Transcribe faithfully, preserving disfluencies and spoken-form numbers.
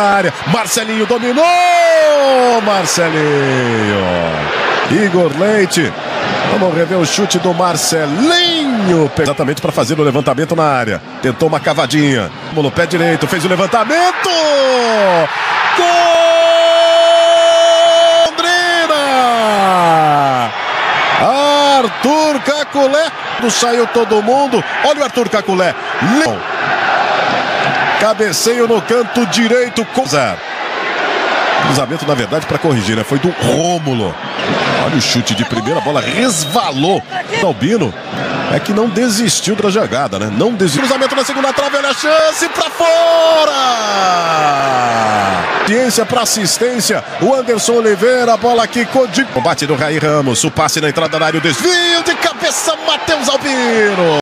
área. Marcelinho dominou. Marcelinho. Igor Leite. Vamos rever o chute do Marcelinho. Exatamente para fazer o levantamento na área. Tentou uma cavadinha. No pé direito. Fez o levantamento. Gol! Londrina! Arthur Caculé. Saiu todo mundo. Olha o Arthur Caculé. Cabeceio no canto direito. Cruzamento, na verdade, para corrigir, né? Foi do Rômulo. Olha o chute de primeira, a bola resvalou. Albino é que não desistiu da jogada, né? Não desistiu. Cruzamento na segunda trave, olha a chance para fora. Ciência para assistência. O Anderson Oliveira, a bola aqui com o bate do Raí Ramos. O passe na entrada da área, o desvio de cabeça, Matheus Albino.